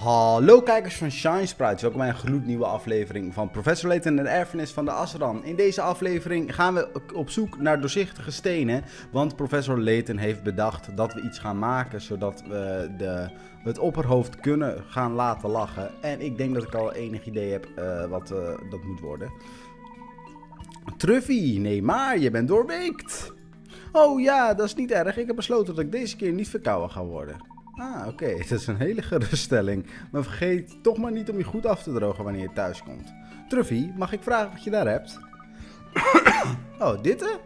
Hallo kijkers van Shine Sprites, welkom bij een gloednieuwe aflevering van Professor Layton en de erfenis van de Azran. In deze aflevering gaan we op zoek naar doorzichtige stenen, want Professor Layton heeft bedacht dat we iets gaan maken zodat we het opperhoofd kunnen gaan laten lachen. En ik denk dat ik al enig idee heb wat dat moet worden. Truffy, nee maar, je bent doorweekt. Oh ja, dat is niet erg, ik heb besloten dat ik deze keer niet verkouden ga worden. Ah, oké. Dat is een hele geruststelling. Maar vergeet toch maar niet om je goed af te drogen wanneer je thuis komt. Truffy, mag ik vragen wat je daar hebt? Oh, dit hè?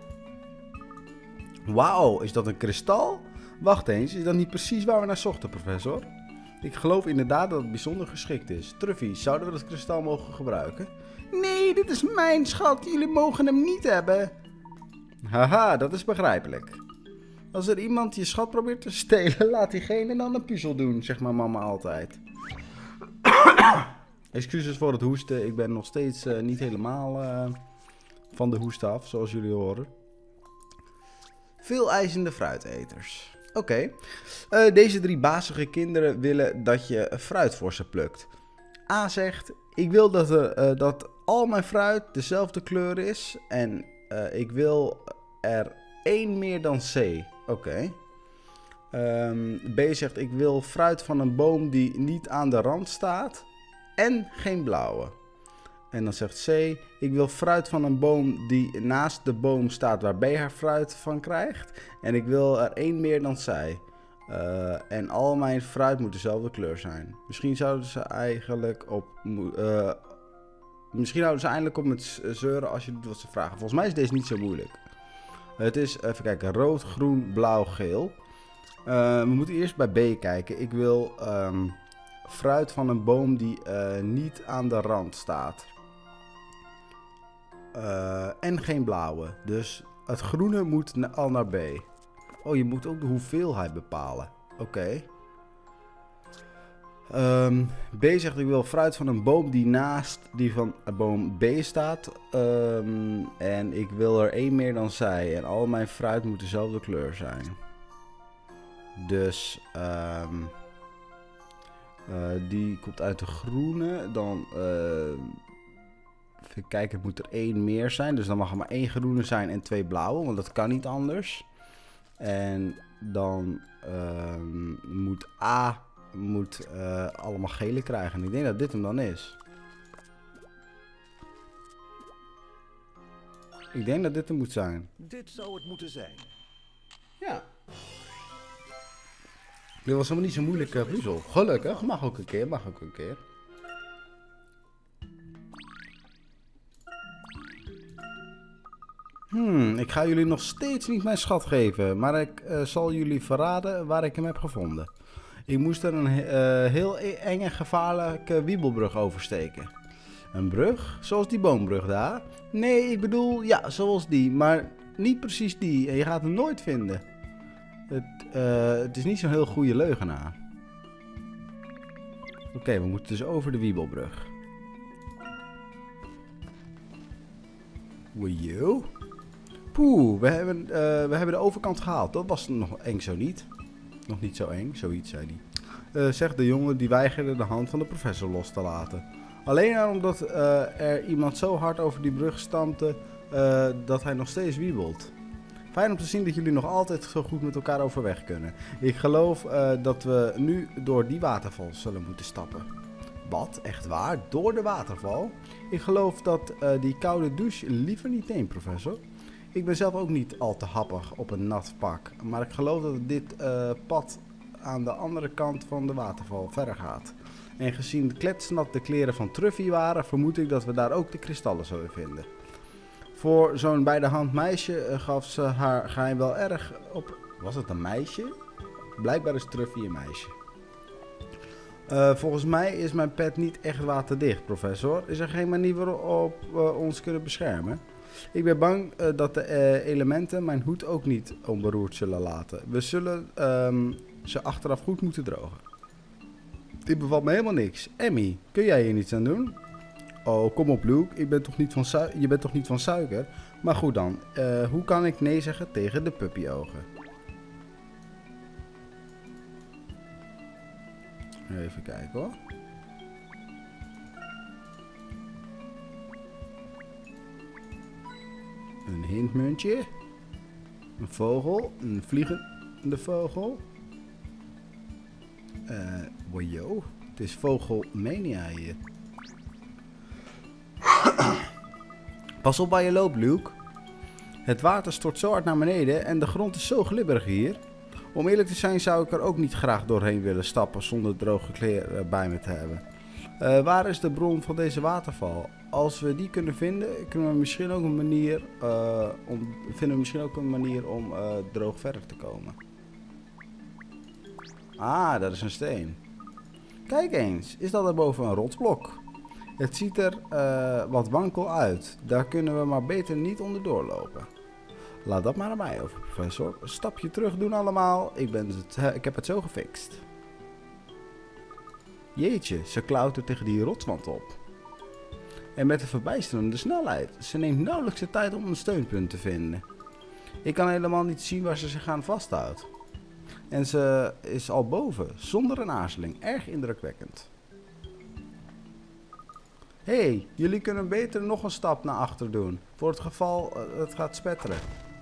Wauw, is dat een kristal? Wacht eens, is dat niet precies waar we naar zochten, professor? Ik geloof inderdaad dat het bijzonder geschikt is. Truffy, zouden we dat kristal mogen gebruiken? Nee, dit is mijn schat. Jullie mogen hem niet hebben. Haha, dat is begrijpelijk. Als er iemand je schat probeert te stelen, laat diegene dan een puzzel doen, zegt mijn mama altijd. Excuses voor het hoesten, ik ben nog steeds niet helemaal van de hoest af, zoals jullie horen. Veel eisende fruiteters. Oké. Deze drie bazige kinderen willen dat je fruit voor ze plukt. A zegt, ik wil dat al mijn fruit dezelfde kleur is en ik wil er 1 meer dan C. Oké. B zegt, ik wil fruit van een boom die niet aan de rand staat en geen blauwe. En dan zegt C, ik wil fruit van een boom die naast de boom staat waar B haar fruit van krijgt. En ik wil er 1 meer dan zij. En al mijn fruit moet dezelfde kleur zijn. Misschien zouden ze eigenlijk misschien houden ze eindelijk op met zeuren als je doet wat ze vragen. Volgens mij is deze niet zo moeilijk. Het is, even kijken, rood, groen, blauw, geel. We moeten eerst bij B kijken. Ik wil fruit van een boom die niet aan de rand staat. En geen blauwe. Dus het groene moet al naar B. Oh, je moet ook de hoeveelheid bepalen. Oké. B zegt, ik wil fruit van een boom die naast die van boom B staat. En ik wil er 1 meer dan zij. En al mijn fruit moet dezelfde kleur zijn. Dus die komt uit de groene. Dan even kijken, het moet er 1 meer zijn. Dus dan mag er maar 1 groene zijn en 2 blauwe. Want dat kan niet anders. En dan moet A allemaal gele krijgen. En ik denk dat dit hem dan is. Ik denk dat dit hem moet zijn. Dit zou het moeten zijn. Ja. Dit was helemaal niet zo'n moeilijke puzzel. Gelukkig. Mag ook een keer. Mag ook een keer. Ik ga jullie nog steeds niet mijn schat geven. Maar ik zal jullie verraden waar ik hem heb gevonden. Ik moest er een heel enge gevaarlijke wiebelbrug oversteken. Een brug? Zoals die boombrug daar? Nee, ik bedoel, ja, zoals die. Maar niet precies die. En je gaat hem nooit vinden. Het is niet zo'n heel goede leugenaar. Oké, we moeten dus over de wiebelbrug. Woejoe. Poeh, we hebben de overkant gehaald. Dat was nog eng zo niet. Nog niet zo eng, zoiets zei hij. Zegt de jongen die weigerde de hand van de professor los te laten. Alleen omdat er iemand zo hard over die brug stampte dat hij nog steeds wiebelt. Fijn om te zien dat jullie nog altijd zo goed met elkaar overweg kunnen. Ik geloof dat we nu door die waterval zullen moeten stappen. Wat? Echt waar? Door de waterval? Ik geloof dat die koude douche liever niet neemt, professor. Ik ben zelf ook niet al te happig op een nat pak. Maar ik geloof dat dit pad aan de andere kant van de waterval verder gaat. En gezien de kletsnat de kleren van Truffy waren, vermoed ik dat we daar ook de kristallen zullen vinden. Voor zo'n bij de hand meisje gaf ze haar geheim wel erg op... Was het een meisje? Blijkbaar is Truffy een meisje. Volgens mij is mijn pet niet echt waterdicht, professor. Is er geen manier waarop we ons kunnen beschermen? Ik ben bang dat de elementen mijn hoed ook niet onberoerd zullen laten. We zullen ze achteraf goed moeten drogen. Dit bevalt me helemaal niks. Emmy, kun jij hier niets aan doen? Oh, kom op Luke, je bent toch niet van suiker? Maar goed dan, hoe kan ik nee zeggen tegen de puppyogen? Even kijken hoor. Een hintmuntje. Een vogel. Een vliegende vogel. Wojo. Het is vogelmania hier. Pas op waar je loopt, Luke. Het water stort zo hard naar beneden en de grond is zo glibberig hier. Om eerlijk te zijn zou ik er ook niet graag doorheen willen stappen zonder droge kleren bij me te hebben. Waar is de bron van deze waterval? Als we die kunnen vinden, kunnen we misschien ook een manier om droog verder te komen. Ah, dat is een steen. Kijk eens, is dat daarboven een rotsblok? Het ziet er wat wankel uit. Daar kunnen we maar beter niet onderdoor lopen. Laat dat maar aan mij over, professor. Een stapje terug doen allemaal. Ik heb het zo gefixt. Jeetje, ze klautert tegen die rotswand op. En met een verbijsterende snelheid. Ze neemt nauwelijks de tijd om een steunpunt te vinden. Ik kan helemaal niet zien waar ze zich aan vasthoudt. En ze is al boven, zonder een aarzeling. Erg indrukwekkend. Hé, jullie kunnen beter nog een stap naar achter doen. Voor het geval het gaat spetteren.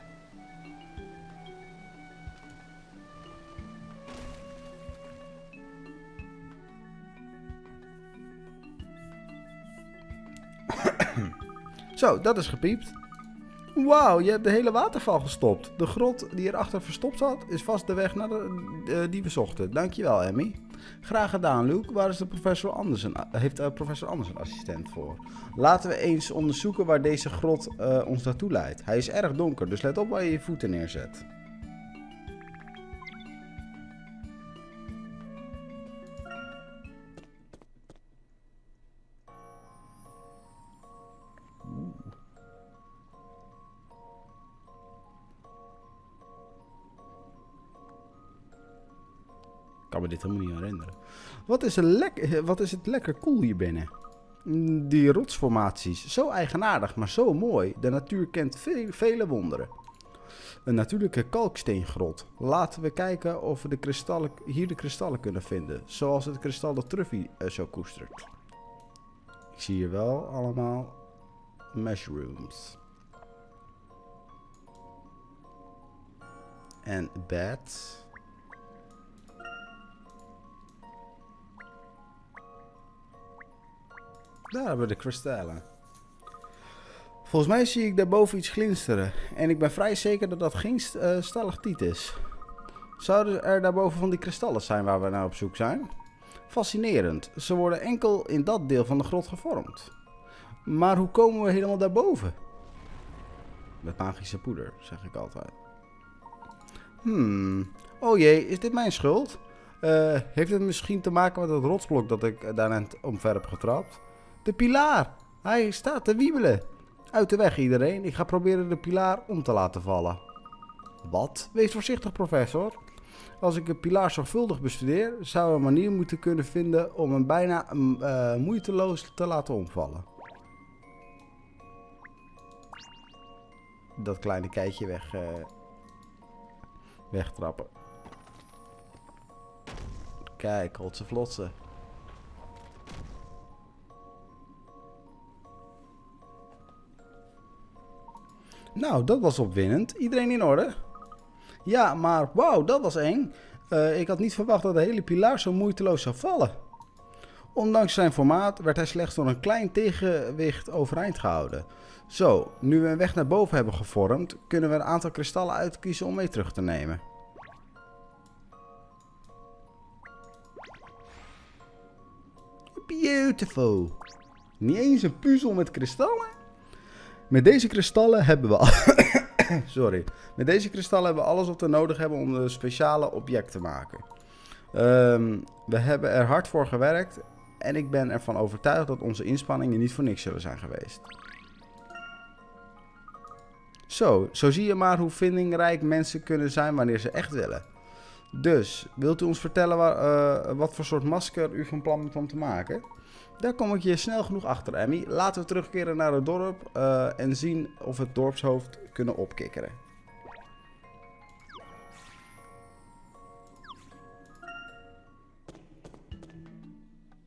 Zo, dat is gepiept. Wauw, je hebt de hele waterval gestopt. De grot die erachter verstopt zat, is vast de weg naar die we zochten. Dankjewel, Emmy. Graag gedaan, Luke. Waar is de professor Andersen? Heeft professor Andersen een assistent voor? Laten we eens onderzoeken waar deze grot ons naartoe leidt. Hij is erg donker, dus let op waar je je voeten neerzet. Ik kan me dit helemaal niet herinneren. Wat is het lekker cool hier binnen. Die rotsformaties. Zo eigenaardig, maar zo mooi. De natuur kent vele wonderen. Een natuurlijke kalksteengrot. Laten we kijken of we hier de kristallen kunnen vinden. Zoals het kristal dat Truffy zo koestert. Ik zie hier wel allemaal mushrooms. En bats. Daar hebben we de kristallen. Volgens mij zie ik daarboven iets glinsteren. En ik ben vrij zeker dat dat geen stalactiet is. Zouden er daarboven van die kristallen zijn waar we naar op zoek zijn? Fascinerend. Ze worden enkel in dat deel van de grot gevormd. Maar hoe komen we helemaal daarboven? Met magische poeder, zeg ik altijd. Oh jee, is dit mijn schuld? Heeft het misschien te maken met het rotsblok dat ik daarna omver heb getrapt? De pilaar! Hij staat te wiebelen. Uit de weg iedereen. Ik ga proberen de pilaar om te laten vallen. Wat? Wees voorzichtig, professor. Als ik de pilaar zorgvuldig bestudeer, zou we een manier moeten kunnen vinden om hem bijna moeiteloos te laten omvallen. Dat kleine keitje wegtrappen. Kijk, hotse vlotse. Nou, dat was opwindend. Iedereen in orde? Ja, maar wauw, dat was eng. Ik had niet verwacht dat de hele pilaar zo moeiteloos zou vallen. Ondanks zijn formaat werd hij slechts door een klein tegenwicht overeind gehouden. Zo, nu we een weg naar boven hebben gevormd, kunnen we een aantal kristallen uitkiezen om mee terug te nemen. Beautiful. Niet eens een puzzel met kristallen? Met deze kristallen hebben we Met deze kristallen hebben we alles wat we nodig hebben om een speciale object te maken. We hebben er hard voor gewerkt en ik ben ervan overtuigd dat onze inspanningen niet voor niks zullen zijn geweest. Zo zie je maar hoe vindingrijk mensen kunnen zijn wanneer ze echt willen. Dus, wilt u ons vertellen wat voor soort masker u van plan bent om te maken? Daar kom ik je snel genoeg achter, Emmy. Laten we terugkeren naar het dorp en zien of we het dorpshoofd kunnen opkikkeren.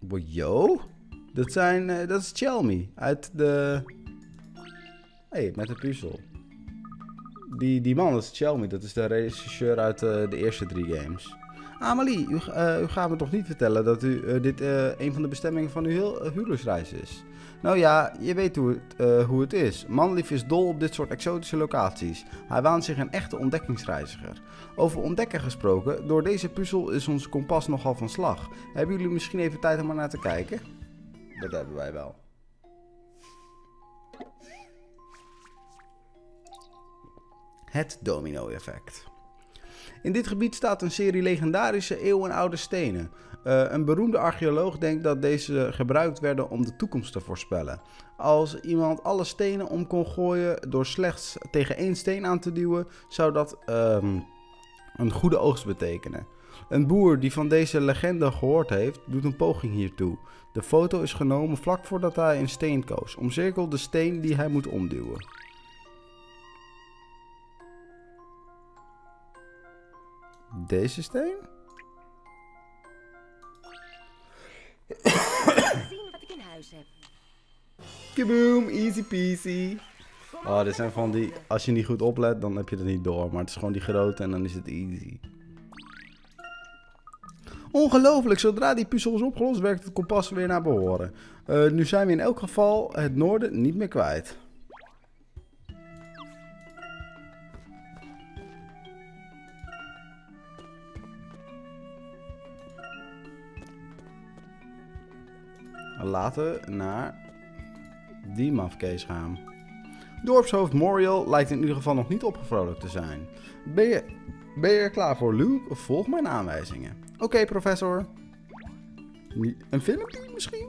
Yo, dat is Chelmy uit de... Hé, met de puzzel. Die man, dat is Chelmy. Dat is de regisseur uit de eerste 3 games. Amelie, u gaat me toch niet vertellen dat dit een van de bestemmingen van uw huwelijksreis is? Nou ja, je weet hoe het is. Manlief is dol op dit soort exotische locaties. Hij waant zich een echte ontdekkingsreiziger. Over ontdekken gesproken, door deze puzzel is ons kompas nogal van slag. Hebben jullie misschien even tijd om er naar te kijken? Dat hebben wij wel. Het domino-effect. In dit gebied staat een serie legendarische eeuwenoude stenen. Een beroemde archeoloog denkt dat deze gebruikt werden om de toekomst te voorspellen. Als iemand alle stenen om kon gooien door slechts tegen 1 steen aan te duwen, zou dat een goede oogst betekenen. Een boer die van deze legende gehoord heeft, doet een poging hiertoe. De foto is genomen vlak voordat hij een steen koos. Omcirkel de steen die hij moet omduwen. Deze steen? Zien wat ik in huis heb. Kaboom, easy peasy. Oh, dit zijn van die... Als je niet goed oplet, dan heb je het niet door. Maar het is gewoon die grote en dan is het easy. Ongelooflijk, zodra die puzzel is opgelost, werkt het kompas weer naar behoren. Nu zijn we in elk geval het noorden niet meer kwijt. Laten we naar die mafkees gaan. Dorpshoofd Moriel lijkt in ieder geval nog niet opgevrolijkt te zijn. Ben je er klaar voor, Luke? Of volg mijn aanwijzingen? Oké, professor. Een filmpje misschien?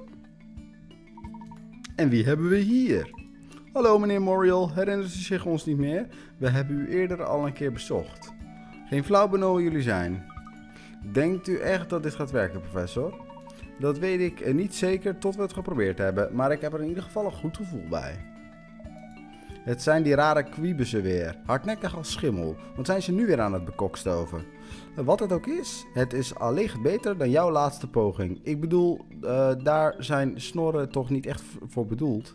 En wie hebben we hier? Hallo meneer Moriel, herinnert u zich ons niet meer? We hebben u eerder al een keer bezocht. Geen flauw benul wie jullie zijn. Denkt u echt dat dit gaat werken, professor? Dat weet ik niet zeker tot we het geprobeerd hebben, maar ik heb er in ieder geval een goed gevoel bij. Het zijn die rare kwibussen weer, hardnekkig als schimmel, wat zijn ze nu weer aan het bekokstoven? Wat het ook is, het is allicht beter dan jouw laatste poging. Ik bedoel, daar zijn snorren toch niet echt voor bedoeld.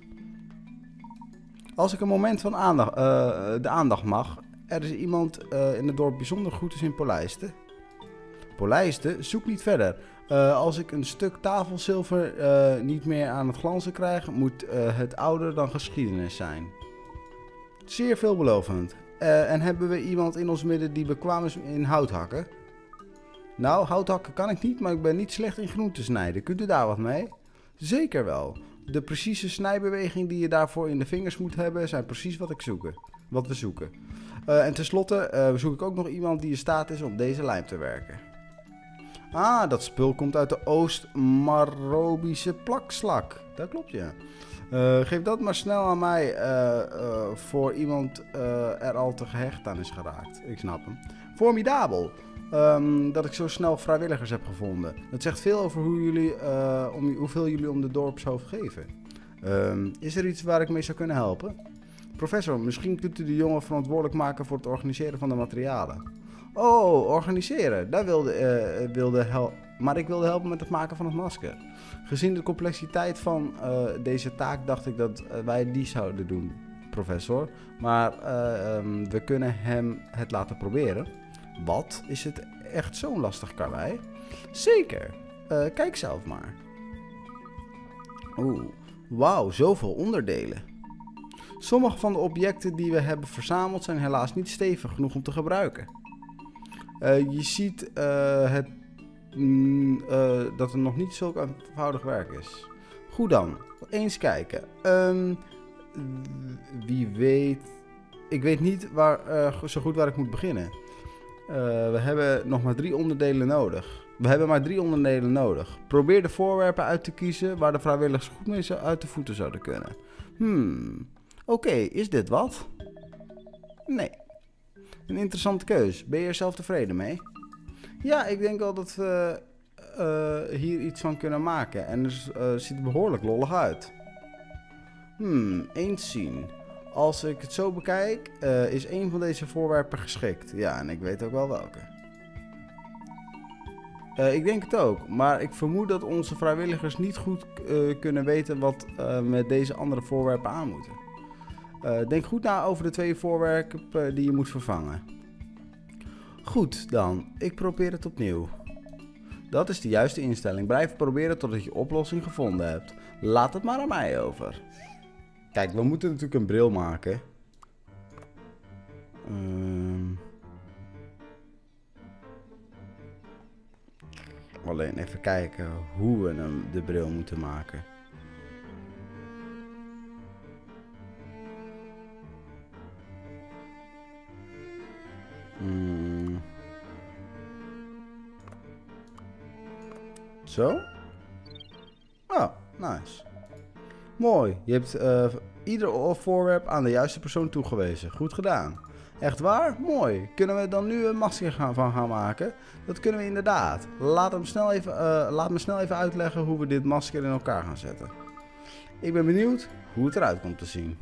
Als ik een moment van de aandacht mag, er is iemand in het dorp bijzonder goed is in polijsten. Polijsten, zoek niet verder. Als ik een stuk tafelzilver niet meer aan het glanzen krijg, moet het ouder dan geschiedenis zijn. Zeer veelbelovend. En hebben we iemand in ons midden die bekwaam is in houthakken? Nou, houthakken kan ik niet, maar ik ben niet slecht in groenten snijden. Kunt u daar wat mee? Zeker wel. De precieze snijbeweging die je daarvoor in de vingers moet hebben, zijn precies wat we zoeken. En tenslotte zoek ik ook nog iemand die in staat is om deze lijm te werken. Ah, dat spul komt uit de Oost-Marobische plakslak. Dat klopt, ja. Geef dat maar snel aan mij voor iemand er al te gehecht aan is geraakt. Ik snap hem. Formidabel. Dat ik zo snel vrijwilligers heb gevonden. Het zegt veel over hoeveel jullie om de dorpshoofd geven. Is er iets waar ik mee zou kunnen helpen? Professor, misschien kunt u de jongen verantwoordelijk maken voor het organiseren van de materialen. Oh, organiseren. Daar maar ik wilde helpen met het maken van het masker. Gezien de complexiteit van deze taak dacht ik dat wij die zouden doen, professor. Maar we kunnen hem het laten proberen. Wat? Is het echt zo'n lastig karwei? Zeker. Kijk zelf maar. Oeh, wauw, zoveel onderdelen. Sommige van de objecten die we hebben verzameld zijn helaas niet stevig genoeg om te gebruiken. Je ziet dat het nog niet zulk eenvoudig werk is. Goed dan, eens kijken. Wie weet... Ik weet niet zo goed waar ik moet beginnen. We hebben nog maar 3 onderdelen nodig. Probeer de voorwerpen uit te kiezen waar de vrijwilligers goed mee uit de voeten zouden kunnen. Oké, is dit wat? Nee. Een interessante keus. Ben je er zelf tevreden mee? Ja, ik denk wel dat we hier iets van kunnen maken. En het ziet er behoorlijk lollig uit. Eens zien. Als ik het zo bekijk, is een van deze voorwerpen geschikt. Ja, en ik weet ook wel welke. Ik denk het ook, maar ik vermoed dat onze vrijwilligers niet goed kunnen weten wat met deze andere voorwerpen aan moeten. Denk goed na over de 2 voorwerpen die je moet vervangen. Goed dan, ik probeer het opnieuw. Dat is de juiste instelling. Blijf proberen totdat je oplossing gevonden hebt. Laat het maar aan mij over. Kijk, we moeten natuurlijk een bril maken. Alleen even kijken hoe we de bril moeten maken. Zo? Oh, nice. Mooi, je hebt ieder voorwerp aan de juiste persoon toegewezen. Goed gedaan. Echt waar? Mooi. Kunnen we dan nu een masker van gaan maken? Dat kunnen we inderdaad. Laat me snel even uitleggen hoe we dit masker in elkaar gaan zetten. Ik ben benieuwd hoe het eruit komt te zien.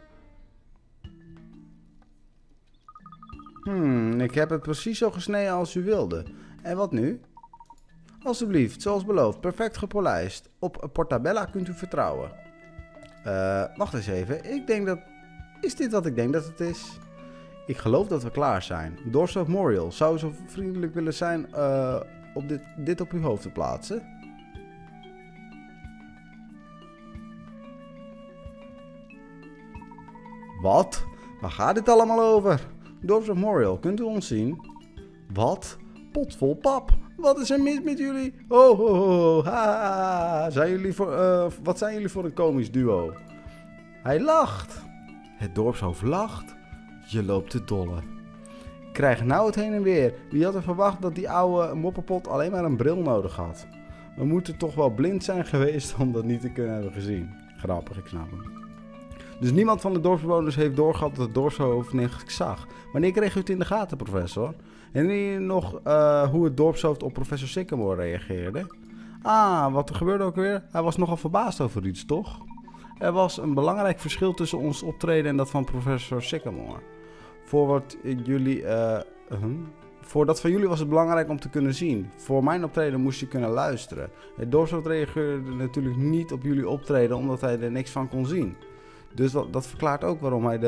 Ik heb het precies zo gesneden als u wilde. En wat nu? Alsjeblieft, zoals beloofd, perfect gepolijst. Op Portabella kunt u vertrouwen. Wacht eens even. Is dit wat ik denk dat het is? Ik geloof dat we klaar zijn. Dorso Moriel, zou u zo vriendelijk willen zijn dit op uw hoofd te plaatsen? Wat? Waar gaat dit allemaal over? Dorso Moriel, kunt u ons zien? Wat? Potvol pap. Wat is er mis met jullie? Oh, ho, ho, ha. Wat zijn jullie voor een komisch duo? Hij lacht. Het dorpshoofd lacht. Je loopt te dolle. Krijg nou het heen en weer. Wie had er verwacht dat die oude mopperpot alleen maar een bril nodig had? We moeten toch wel blind zijn geweest om dat niet te kunnen hebben gezien. Grappig, ik snap hem. Dus niemand van de dorpsbewoners heeft doorgehad dat het dorpshoofd niks zag. Wanneer kreeg u het in de gaten, professor? Herinner je nog hoe het dorpshoofd op professor Sycamore reageerde? Ah, wat er gebeurde ook weer? Hij was nogal verbaasd over iets, toch? Er was een belangrijk verschil tussen ons optreden en dat van professor Sycamore. Voor dat van jullie was het belangrijk om te kunnen zien. Voor mijn optreden moest je kunnen luisteren. Het dorpshoofd reageerde natuurlijk niet op jullie optreden omdat hij er niks van kon zien. Dus dat verklaart ook waarom hij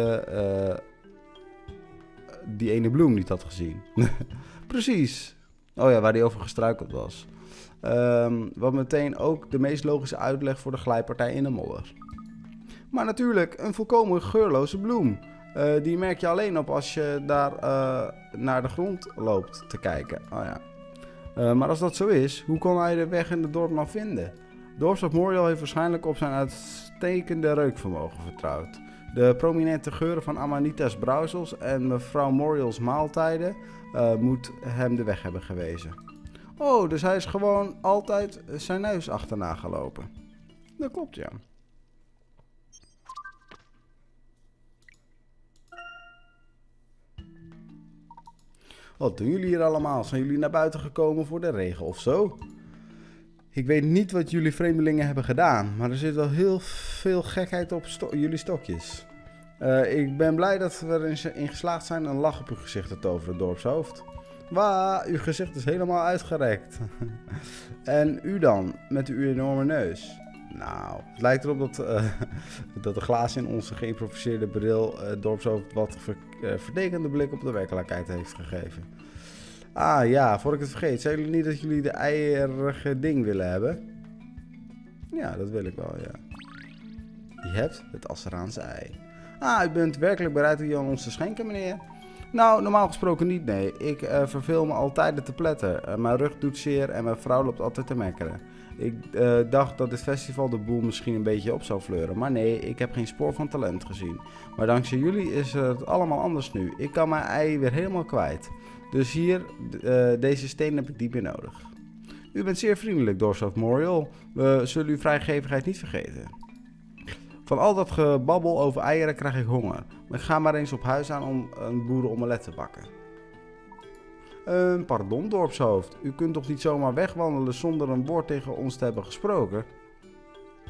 die ene bloem niet had gezien. Precies. Oh ja, waar hij over gestruikeld was. Wat meteen ook de meest logische uitleg voor de glijpartij in de modder. Maar natuurlijk, een volkomen geurloze bloem. Die merk je alleen op als je daar naar de grond loopt te kijken. Oh ja. Maar als dat zo is, hoe kon hij de weg in het dorp nou vinden? Dorpshoofd Moriel heeft waarschijnlijk op zijn uitstekende reukvermogen vertrouwd. De prominente geuren van Amanita's brouwsels en mevrouw Moriel's maaltijden moet hem de weg hebben gewezen. Oh, dus hij is gewoon altijd zijn neus achterna gelopen. Dat klopt, ja. Wat doen jullie hier allemaal? Zijn jullie naar buiten gekomen voor de regen of zo? Ik weet niet wat jullie vreemdelingen hebben gedaan, maar er zit wel heel veel gekheid op jullie stokjes. Ik ben blij dat we erin geslaagd zijn een lach op uw gezicht te toveren, dorpshoofd. Waar, uw gezicht is helemaal uitgerekt. En u dan, met uw enorme neus? Nou, het lijkt erop dat de glazen in onze geïmproviseerde bril dorpshoofd wat vertekende blik op de werkelijkheid heeft gegeven. Ah ja, voor ik het vergeet, zeggen jullie niet dat jullie de eierige ding willen hebben? Ja, dat wil ik wel, ja. Je hebt het Asseraanse ei. Ah, u bent werkelijk bereid om ons te schenken, meneer? Nou, normaal gesproken niet, nee. Ik verveel me altijd te pletten. Mijn rug doet zeer en mijn vrouw loopt altijd te mekkeren. Ik dacht dat dit festival de boel misschien een beetje op zou fleuren. Maar nee, ik heb geen spoor van talent gezien. Maar dankzij jullie is het allemaal anders nu. Ik kan mijn ei weer helemaal kwijt. Dus hier, deze steen heb ik diep in nodig. U bent zeer vriendelijk, Dorpshoofd Moriel. We zullen uw vrijgevigheid niet vergeten. Van al dat gebabbel over eieren krijg ik honger. Maar ik ga maar eens op huis aan om een boerenomelet te bakken. Pardon, dorpshoofd. U kunt toch niet zomaar wegwandelen zonder een woord tegen ons te hebben gesproken?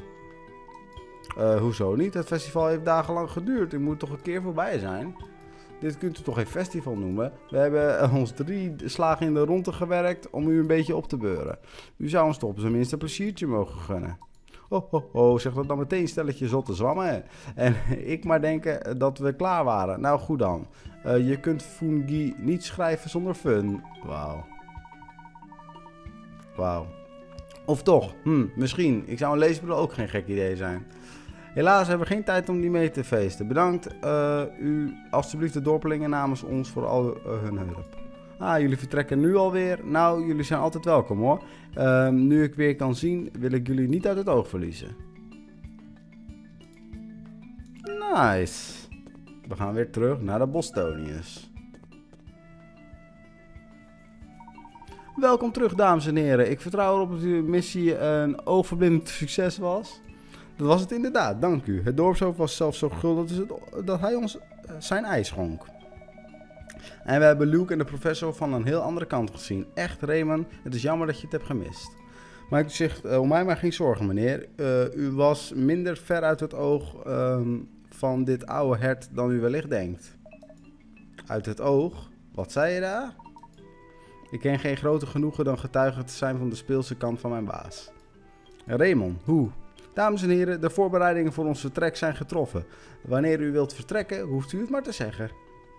Hoezo niet? Het festival heeft dagenlang geduurd. U moet toch een keer voorbij zijn? Dit kunt u toch geen festival noemen? We hebben ons 3 slagen in de ronde gewerkt om u een beetje op te beuren. U zou ons toch op zijn minst een pleziertje mogen gunnen. Zeg dat dan meteen stelletje zotte zwammen. En ik maar denken dat we klaar waren. Nou goed dan. Je kunt fungi niet schrijven zonder fun. Wauw. Of toch? Misschien. Ik zou een leesbril ook geen gek idee zijn. Helaas hebben we geen tijd om die mee te feesten. Bedankt u alstublieft de dorpelingen namens ons voor al hun hulp. Jullie vertrekken nu alweer. Nou, jullie zijn altijd welkom hoor. Nu ik weer kan zien, wil ik jullie niet uit het oog verliezen. Nice. We gaan weer terug naar de Bostoniërs. Welkom terug, dames en heren. Ik vertrouw erop dat uw missie een oogverblindend succes was. Dat was het inderdaad, dank u. Het dorpshoofd was zelfs zo guldig dat hij ons zijn ei schonk. En we hebben Luke en de professor van een heel andere kant gezien. Echt, Raymond, het is jammer dat je het hebt gemist. Maar ik zeg, om mij maar geen zorgen, meneer. U was minder ver uit het oog van dit oude hert dan u wellicht denkt. Uit het oog? Wat zei je daar? Ik ken geen groter genoegen dan getuige te zijn van de speelse kant van mijn baas. Raymond, hoe? Dames en heren, de voorbereidingen voor ons vertrek zijn getroffen. Wanneer u wilt vertrekken, hoeft u het maar te zeggen.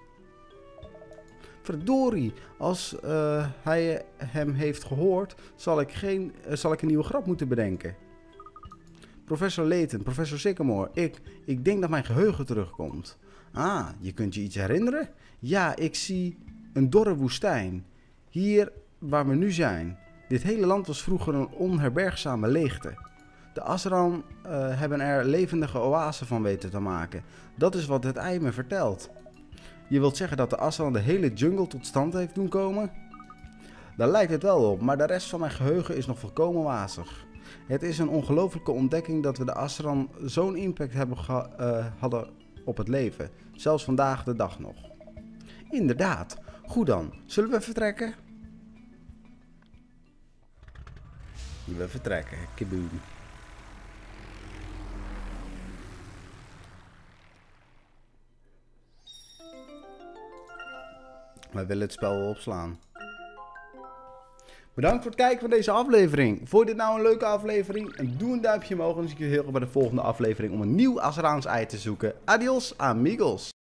Verdorie, als hij hem heeft gehoord, zal ik een nieuwe grap moeten bedenken. Professor Layton, professor Sycamore, ik denk dat mijn geheugen terugkomt. Je kunt je iets herinneren? Ja, ik zie een dorre woestijn. Hier waar we nu zijn. Dit hele land was vroeger een onherbergzame leegte. De Azran hebben er levendige oasen van weten te maken. Dat is wat het ei me vertelt. Je wilt zeggen dat de Azran de hele jungle tot stand heeft doen komen? Daar lijkt het wel op, maar de rest van mijn geheugen is nog volkomen wazig. Het is een ongelofelijke ontdekking dat we de Azran zo'n impact hadden op het leven. Zelfs vandaag de dag nog. Inderdaad. Goed dan. Zullen we vertrekken? We vertrekken. Kiboom. Wij willen het spel wel opslaan. Bedankt voor het kijken van deze aflevering. Vond je dit nou een leuke aflevering? Doe een duimpje omhoog en dan zie ik je heel graag bij de volgende aflevering om een nieuw Azraans ei te zoeken. Adios amigos.